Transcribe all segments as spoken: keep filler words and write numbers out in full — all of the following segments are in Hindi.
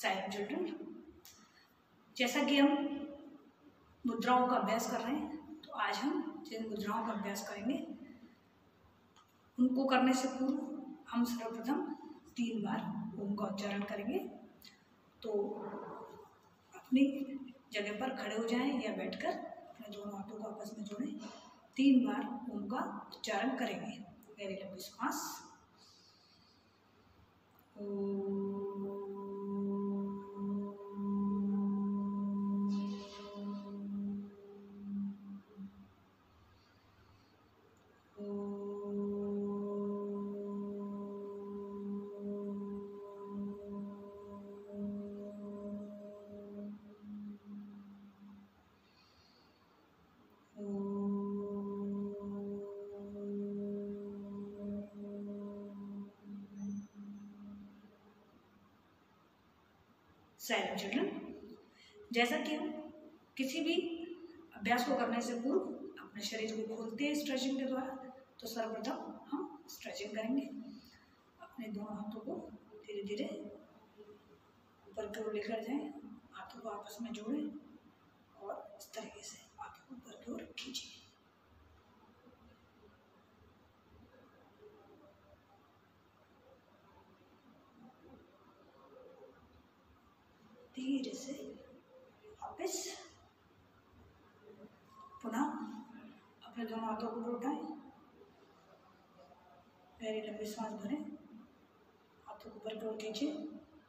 साइलेंट चिल्ड्रन, जैसा कि हम मुद्राओं का अभ्यास कर रहे हैं, तो आज हम जिन मुद्राओं का अभ्यास करेंगे उनको करने से पूर्व हम सर्वप्रथम तीन बार ओम का उच्चारण करेंगे। तो अपनी जगह पर खड़े हो जाएं या बैठकर अपने दोनों हाथों को आपस में जोड़ें, तीन बार ओम का उच्चारण करेंगे। गहरी लंबी सांस। साइलेंट चिल्ड्रन, जैसा कि हम किसी भी अभ्यास को करने से पूर्व अपने शरीर को खोलते हैं स्ट्रेचिंग के द्वारा, तो सर्वप्रथम हम स्ट्रेचिंग करेंगे। अपने दोनों हाथों को धीरे धीरे ऊपर की ओर लेकर जाएं, हाथों को आपस में जोड़ें और इस तरीके से हाथों को ऊपर की ओर खींचें। धीरे से वापस पुनः अपने दोनों हाथों को उठाएं, गहरी लंबी सांस भरें, हाथों को ऊपर की ओर खींचें,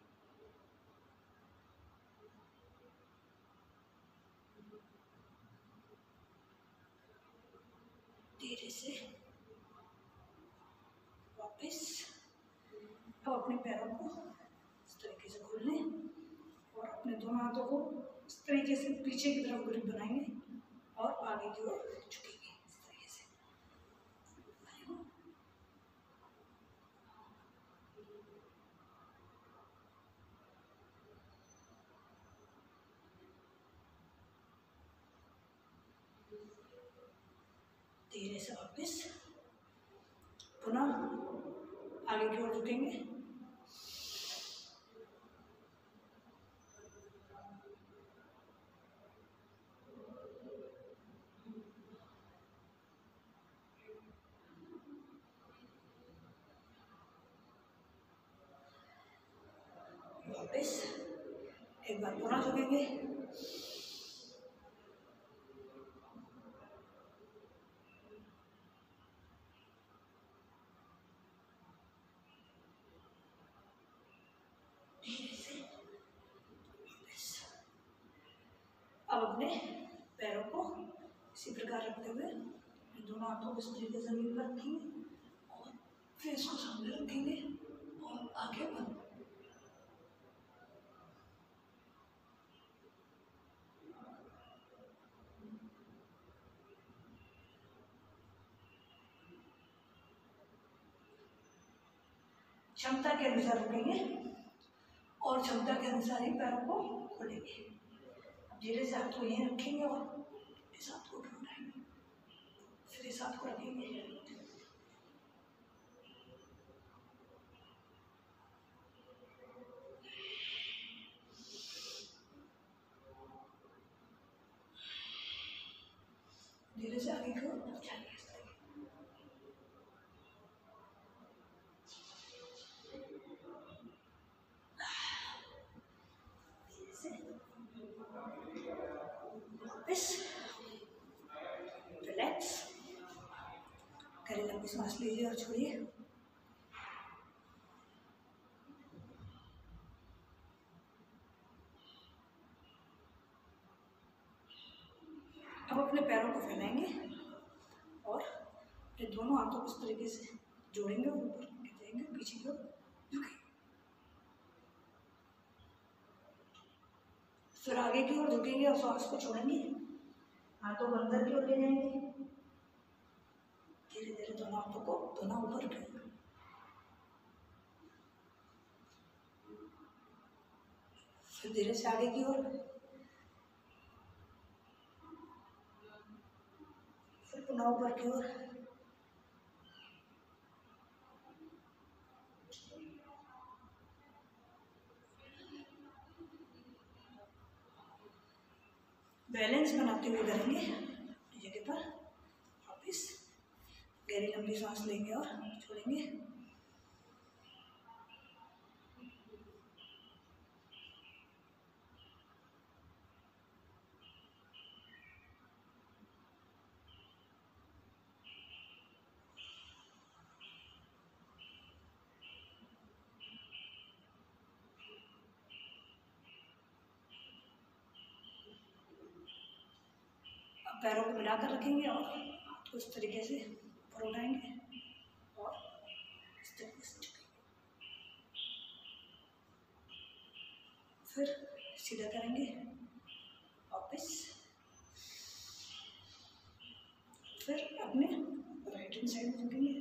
धीरे से वापस। अब अपने पैरों को इस तरीके से खोल लें और अपने दोनों हाथों को इस तरीके से पीछे की तरफ ग्रिप बनाएंगे और आगे की ओर झुकेंगे इस तरीके से। धीरे से वापस पुनः आगे की ओर झुकेंगे, वापस एक बार पुनः झुकेंगे, धीरे से वापस। अब अपने पैरों को इसी प्रकार रखते हुए दोनों हाथों को इस तरीके से जमीन पर रखेंगे और फेस को सामने रखेंगे और आगे बढ़। क्षमता के अनुसार रुकेंगे और क्षमता के अनुसार ही पैरों को खोलेंगे। अब धीरे से हाथ को यहीं रखेंगे और इस हाथ को उठाएंगे, फिर इस हाथ को रखेंगे, धीरे से आगे की ओर जाएंगे। रिलैक्स, गहरी लंबी सांस लीजिए और छोड़िए। अब अपने पैरों को फैलाएंगे और अपने दोनों हाथों को इस तरीके से जोड़ेंगे और ऊपर जाएंगे, पीछे की ओर झुकेंगे, फिर आगे की ओर झुकेंगे और सांस को छोड़ेंगे, हाथों को अंदर की ओर ले जाएंगे, धीरे धीरे दोनों हाथों को दोनों ऊपर उठाएंगे, फिर धीरे से आगे की ओर, फिर पुनः ऊपर की ओर, बैलेंस बनाते हुए करेंगे अपनी जगह पर। वापिस गहरी लंबी सांस लेंगे और छोड़ेंगे। पैरों को मिलाकर रखेंगे और हाथ को इस तरीके से ऊपर उठाएंगे और इस तरीके से झुकेंगे। फिर सीधा करेंगे वापस। फिर अपने राइट हैंड साइड में झुकेंगे,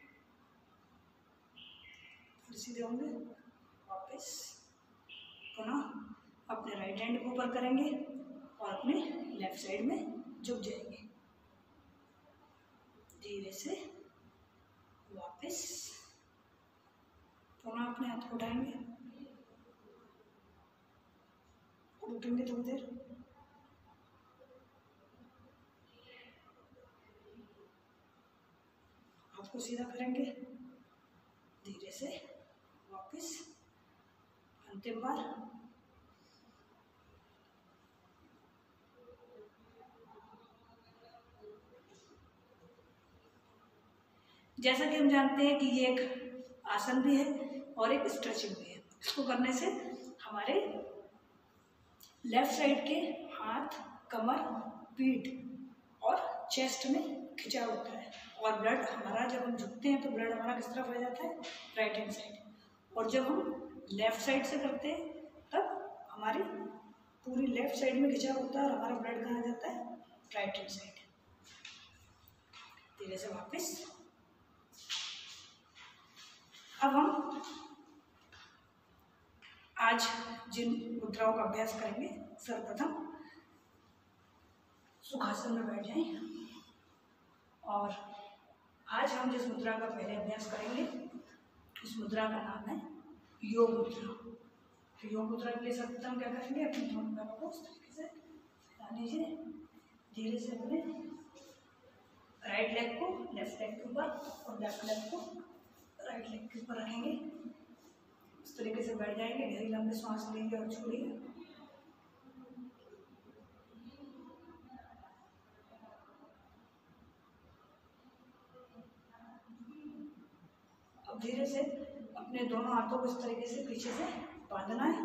फिर सीधे होंगे वापस। पुनः अपने राइट हैंड को ऊपर करेंगे और अपने लेफ्ट साइड में झुक जाएंगे। धीरे से वापस पुनः अपने हाथ को उठाएंगे, रुकेंगे थोड़ी देर, हाथ को सीधा करेंगे, धीरे से वापस। अंतिम बार जैसा कि हम जानते हैं कि ये एक आसन भी है और एक स्ट्रेचिंग भी है। इसको करने से हमारे लेफ्ट साइड के हाथ, कमर, पीठ और चेस्ट में खिंचाव होता है और ब्लड हमारा, जब हम झुकते हैं तो ब्लड हमारा किस तरफ आ जाता है, राइट हैंड साइड। और जब हम लेफ्ट साइड से करते हैं तब हमारी पूरी लेफ्ट साइड में खिंचाव होता है और हमारा ब्लड कहाँ जाता है, राइट हैंड साइड। धीरे से वापस। अब हम आज जिन मुद्राओं का अभ्यास करेंगे, सर्वप्रथम सुखासन में बैठ जाएं और आज हम जिस मुद्रा का पहले अभ्यास करेंगे उस मुद्रा का नाम है योग मुद्रा। तो योग मुद्रा के लिए सर्वप्रथम क्या करेंगे, अपने दोनों पैरों को इस तरीके से फैला लीजिए। धीरे से अपने राइट लेग को लेफ्ट लेग के ऊपर और लेफ्ट लेग को राइट लेग के ऊपर रखेंगे। इस तरीके से बैठ जाएंगे। गहरी लंबी सांस लेंगे और छोड़िए। अब धीरे से अपने दोनों हाथों को इस तरीके से पीछे से बांधना है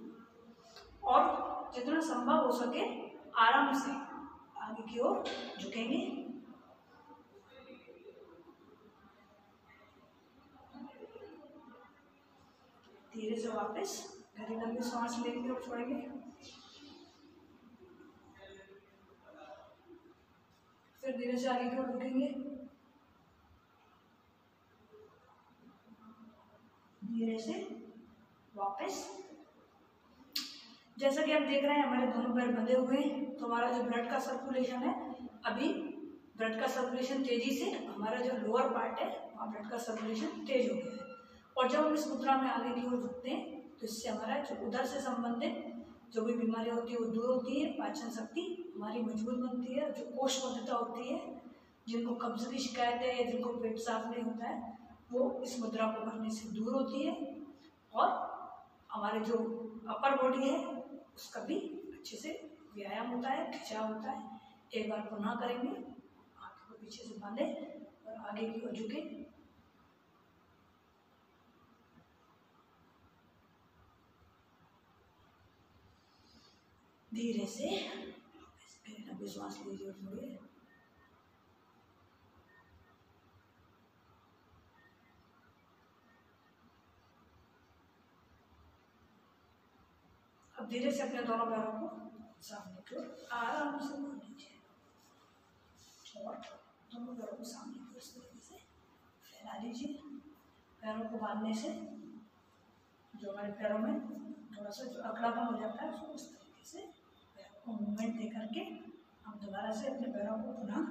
और जितना संभव हो सके आराम से आगे की ओर झुकेंगे। धीरे से वापस गहरी लंबी सांस लेंगे और छोड़ेंगे। फिर धीरे से आगे की ओर झुकेंगे। धीरे से वापस। जैसा कि आप देख रहे हैं हमारे दोनों पैर बंधे हुए हैं, तो हमारा जो ब्लड का सर्कुलेशन है, अभी ब्लड का सर्कुलेशन तेजी से, हमारा जो लोअर पार्ट है वहाँ ब्लड का सर्कुलेशन तेज हो गया है। और जब हम इस मुद्रा में आगे की ओर झुकते हैं तो इससे हमारा जो उधर से संबंधित जो भी बीमारियां होती है वो दूर होती है, पाचन शक्ति हमारी मजबूत बनती है, जो कोष्ठबद्धता होती है, जिनको कब्ज की शिकायत है या जिनको पेट साफ नहीं होता है वो इस मुद्रा को करने से दूर होती है और हमारे जो अपर बॉडी है उसका भी अच्छे से व्यायाम होता है, खिंचाव होता है। एक बार पुनः करेंगे, हाथ को पीछे से बांधे और आगे की ओर झुके। धीरे से लंबी सांस लीजिए और छोड़िए। अब धीरे से अपने दोनों पैरों को सामने की ओर आराम से बांध लीजिए और दोनों पैरों को सामने की ओर इस तरीके से फैला लीजिए। पैरों को बांधने से जो हमारे पैरों में थोड़ा सा जो अकड़ापन हो जाता है उसको इस तरीके से पैरों को मूवमेंट दे करके हम दोबारा से अपने पैरों को पुनः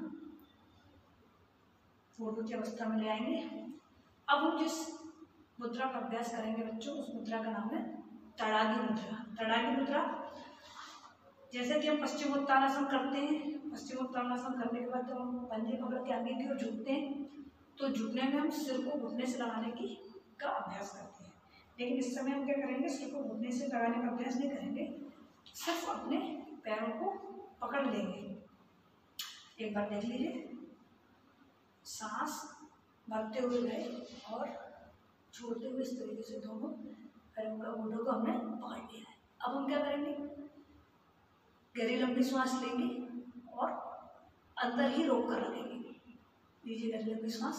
पूर्व की अवस्था में ले आएंगे। अब हम जिस मुद्रा का अभ्यास करेंगे बच्चों, उस मुद्रा का नाम है तड़ागी मुद्रा। तड़ागी मुद्रा जैसे कि हम पश्चिमोत्तानासन करते हैं, पश्चिमोत्तानासन करने के बाद तो हम पंजे पकड़ के आगे की ओर झुकते हैं, तो झुकने में हम सिर को घुटने से लगाने की का अभ्यास करते हैं। लेकिन इस समय हम क्या करेंगे, सिर को घुटने से लगाने का अभ्यास नहीं करेंगे, सिर्फ अपने पैरों को पकड़ लेंगे। एक बार देख लीजिए, सांस भरते हुए गए और छोड़ते हुए इस तरीके से दोनों पैरों का घुटनों को हमने पकड़ लिया है। अब हम क्या करेंगे, गहरी लंबी सांस लेंगे और अंदर ही रोक कर रखेंगे। लीजिए गहरी लंबी सांस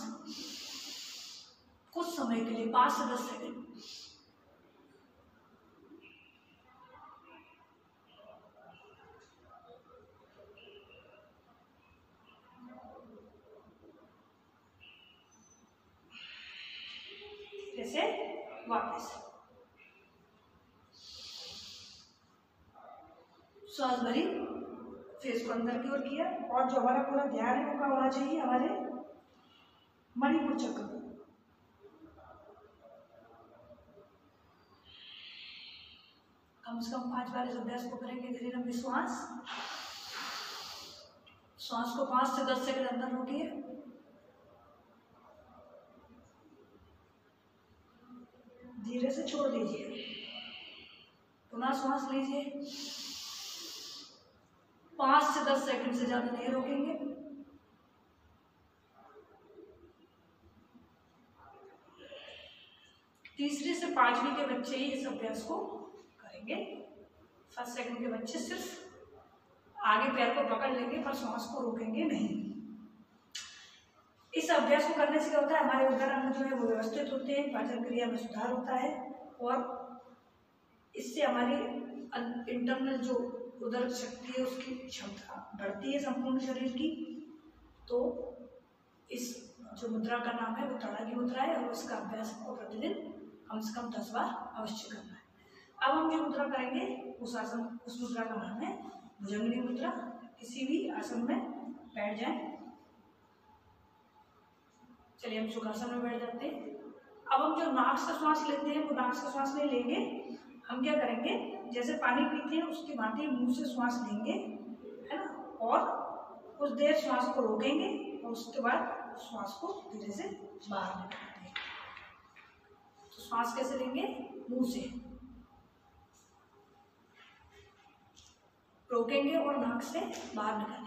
कुछ समय के लिए, पाँच से दस सेकंड। जैसे वापस सांस भरी, फेस को अंदर की ओर किया, और जो हमारा पूरा ध्यान है वो क्या होना चाहिए, हमारे मणिपुर चक्र को। कम से कम पांच बार इस अभ्यास को करेंगे। गहरी लंबी सांस, सांस को पांच से दस सेकंड अंदर रोकिए, धीरे से छोड़ दीजिए, पुनः सांस लीजिए, पांच से दस सेकंड से ज्यादा नहीं रोकेंगे। तीसरे से पांचवी के बच्चे ही इस अभ्यास को करेंगे। फर्स्ट सेकंड के बच्चे सिर्फ आगे पैर को पकड़ लेंगे पर सांस को रोकेंगे नहीं। इस अभ्यास को करने से क्या होता है, हमारे उदर अंग जो है वो व्यवस्थित होते हैं, पाचन क्रिया में सुधार होता है और इससे हमारी इंटरनल जो उदर शक्ति है उसकी क्षमता बढ़ती है संपूर्ण शरीर की। तो इस जो मुद्रा का नाम है वो ताड़ागी मुद्रा है और उसका अभ्यास को प्रतिदिन कम से कम दस बार अवश्य करना है। अब हम जो मुद्रा करेंगे उस आसन उस मुद्रा का नाम है भुजंगिनी मुद्रा। किसी भी आसन में बैठ जाएं। चलिए हम सुखासन में बैठ जाते हैं। अब हम जो नाक से श्वास लेते हैं वो नाक से श्वास नहीं लेंगे, हम क्या करेंगे, जैसे पानी पीते हैं उसकी भांति मुंह से श्वास लेंगे, है ना, और कुछ देर श्वास को रोकेंगे और उसके बाद श्वास को धीरे से बाहर निकालेंगे। तो श्वास कैसे लेंगे, मुंह से रोकेंगे और नाक से बाहर निकालेंगे।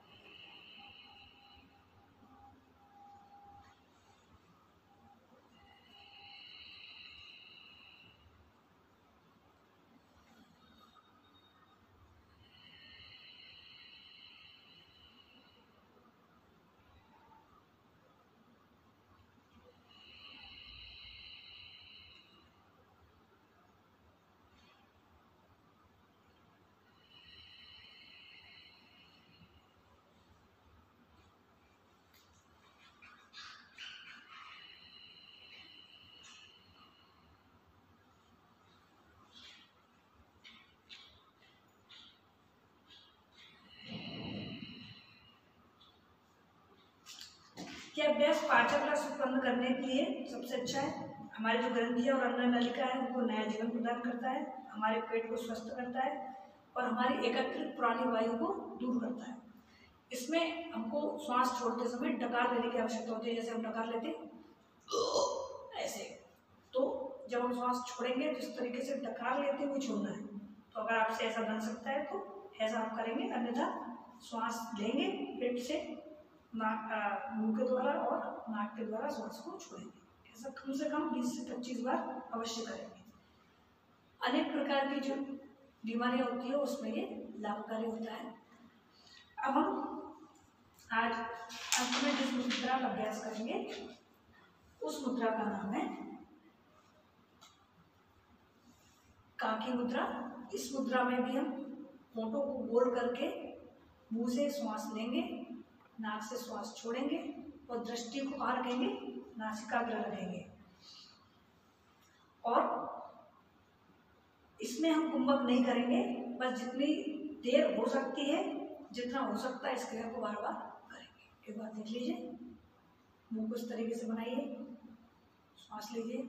यह अभ्यास पाचन रस उत्पन्न करने के लिए सबसे अच्छा है। हमारी जो ग्रंथियां और अन्न नलिका है उनको नया जीवन प्रदान करता है, हमारे पेट को स्वस्थ करता है और हमारी एकत्रित पुरानी वायु को दूर करता है। इसमें हमको श्वास छोड़ते समय डकार लेने की आवश्यकता होती है। जैसे हम डकार लेते ऐसे, तो जब हम श्वास छोड़ेंगे तो इस तरीके से डकार लेते हुए छोड़ना है। तो अगर आपसे ऐसा बन सकता है तो ऐसा आप करेंगे, अन्यथा श्वास लेंगे पेट से, नाक मुंह के द्वारा और नाक के द्वारा श्वास को छोड़ेंगे। ऐसा कम से कम बीस से पच्चीस बार अवश्य करेंगे। अनेक प्रकार की जो बीमारियां होती है उसमें ये लाभकारी होता है। अब हम आज अंत में जिस मुद्रा का अभ्यास करेंगे उस मुद्रा का नाम है काकी मुद्रा। इस मुद्रा में भी हम होठों को गोल करके मुंह से श्वास लेंगे, नाक से श्वास छोड़ेंगे और दृष्टि को कहाँ रखेंगे, नासिकाग्र रखेंगे। और इसमें हम कुंभक नहीं करेंगे, बस जितनी देर हो सकती है, जितना हो सकता है इस क्रिया को बार बार करेंगे। एक बार देख लीजिए, मुंह को इस तरीके से बनाइए, श्वास लीजिए,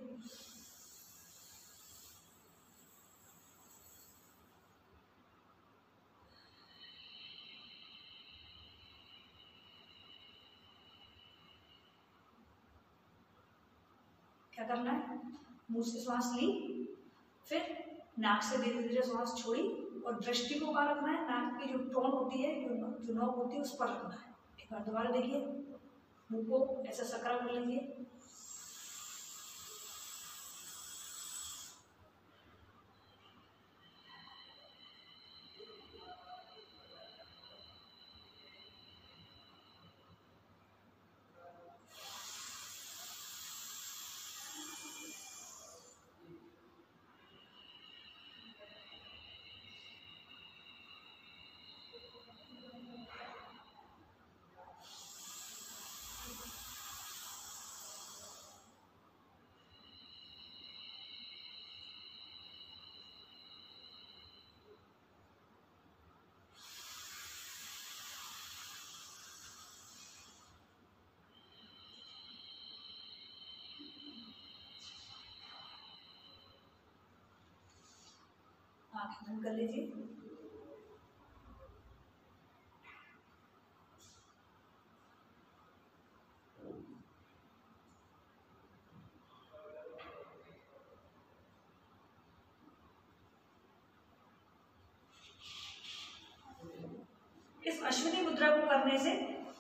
क्या करना है, मुंह से श्वास ली, फिर नाक से धीरे धीरे श्वास छोड़ी और दृष्टि को कहाँ रखना है, नाक की जो टोन होती है, जो नोक होती है उस पर रखना है। एक बार दोबारा देखिए, मुंह को ऐसा सकरा कर लीजिए, आंखें बंद कर लीजिए। इस अश्विनी मुद्रा को करने से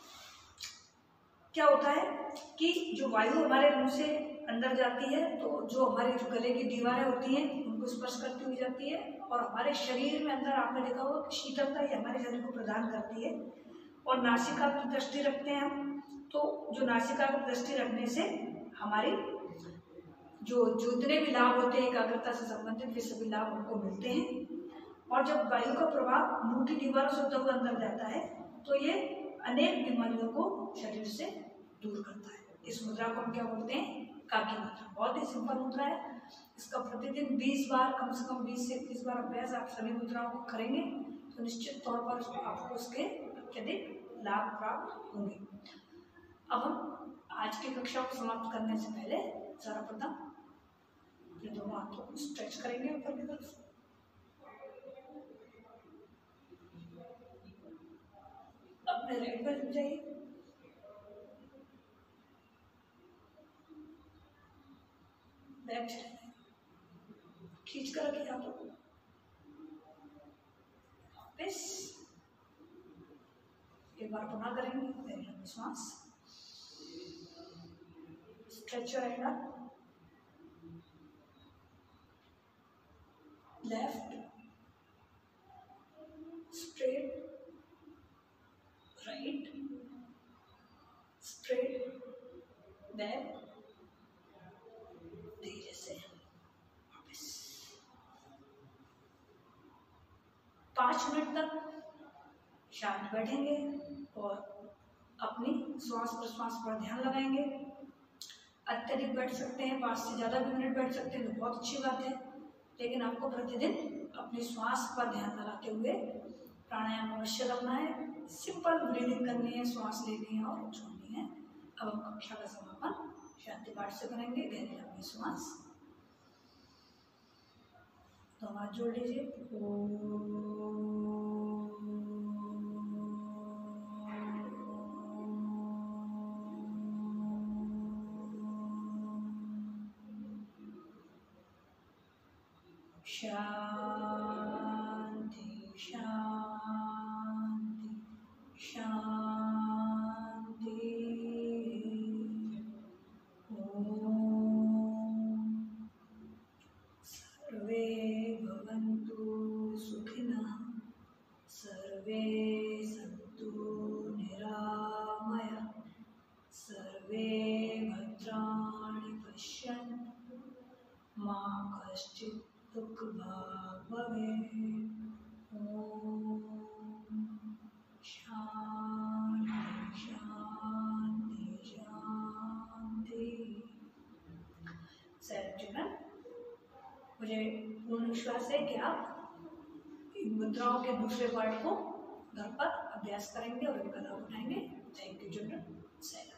क्या होता है कि जो वायु हमारे मुंह से अंदर जाती है तो जो हमारे जो गले की दीवारें होती हैं उनको स्पर्श करती हुई जाती है और हमारे शरीर में अंदर आपने देखा होगा शीतलता ही हमारे शरीर को प्रदान करती है। और नासिका की दृष्टि रखते हैं हम, तो जो नासिका की दृष्टि रखने से हमारी जो जितने भी लाभ होते हैं एकाग्रता से संबंधित वे सभी लाभ हमको मिलते हैं। और जब वायु का प्रभाव मुंह की दीवारों से होता हुआ अंदर जाता है तो ये अनेक बीमारियों को शरीर से दूर करता है। इस मुद्रा को हम क्या बोलते हैं, काकी मुद्रा। बहुत ही सिंपल मुद्रा है, इसका प्रतिदिन बीस बार, कम से कम बीस से इक्कीस बार अभ्यास आप सभी मुद्राओं को करेंगे तो निश्चित तौर पर आपको उसके अत्यधिक लाभ प्राप्त होंगे। अब हम आज की कक्षा को समाप्त करने से पहले सर्वप्रथम अपने दोनों हाथों को स्ट्रेच करेंगे ऊपर की तरफ। अपने राइट पर जाइए, बैक खींच कर रखिए हाथों को, वापस एक बार पुनः करेंगे। पहले लंबी श्वास, stretch your hand up, left straight, right straight, back, धीरे से वापस। पाँच मिनट तक शांत बैठेंगे और अपनी श्वास प्रश्वास पर ध्यान लगाएंगे। अत्यधिक बैठ सकते हैं, पाँच से ज़्यादा भी मिनट बैठ सकते हैं तो बहुत अच्छी बात है, लेकिन आपको प्रतिदिन अपनी श्वास पर ध्यान लगाते हुए प्राणायाम अवश्य करना है। सिंपल ब्रीदिंग करनी है, श्वास लेनी है और छोड़नी है। अब हम कक्षा का समापन शांति पाठ से करेंगे। गहरी लंबी श्वास, तो हाथ जोड़ लीजिए। शांति शांति शांति। ओम सर्वे भवन्तु सुखिनः, सर्वे सन्तु निरामयाः, सर्वे भद्राणि पश्यन्तु, मा कश्चित् दुःखभाग् भवेत्। ओम शांति शांति शांति। सज्जन, मुझे पूर्ण विश्वास है कि आप इन मुद्राओं के दूसरे पार्ट को घर पर अभ्यास करेंगे और इनका लाभ उठाएंगे। Thank you children.